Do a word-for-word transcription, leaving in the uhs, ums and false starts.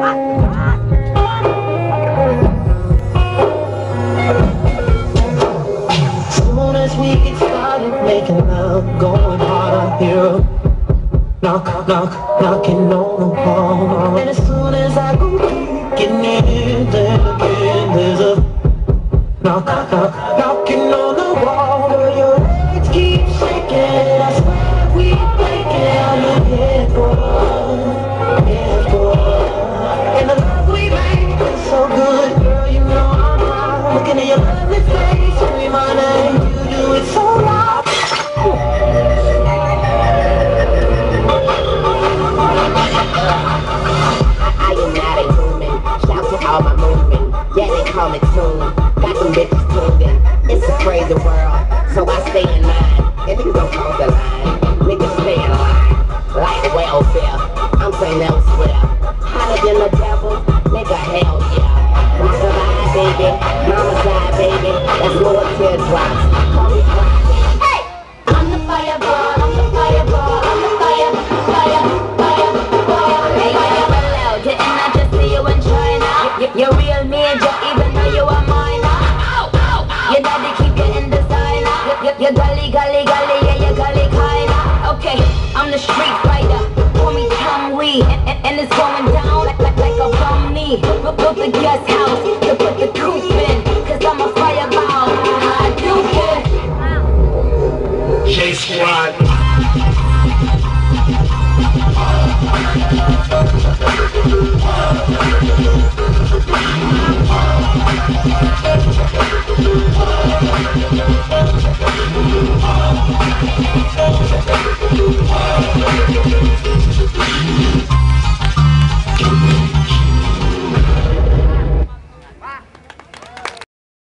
Soon as we get started making love, going hard on here. Knock, knock, knocking on the wall. And as soon as I go getting in, then again there's a knock, knock, knocking on the wall. Girl, your legs keep shaking. I swear we breaking. I'm your head boy, head boy. And the love we make is so good, girl. You know I'm proud. Looking at your lovely face, scream my name. You do it so loud. I am not a human. Shout to all my movement. Yeah, they call it tune. Got them bitches tuned in. It's a crazy world, so I stay in line. And niggas don't cross the line. Niggas stay in line. Like welfare, I'm saying elsewhere. Hotter than the devil, nigga, hell yeah. Rock the line, baby. Mama side, baby. That's more teardrops. Call me Friday. Hey! I'm the fireball, I'm the fireball, I'm the fire, fire, fire, fire. Hey, fire, well out. Didn't I just see you in China? You, you're real major, even though you are minor. Your daddy keep you in designer. You, you gully, gully, gully, yeah, you gully kinda. Okay, I'm the street fighter. Call me Tom Lee, and, and, and it's going down like, like, like a bum knee. Built built the guest house to put the coop in, cause I'm a fireball. I do it. J Squad.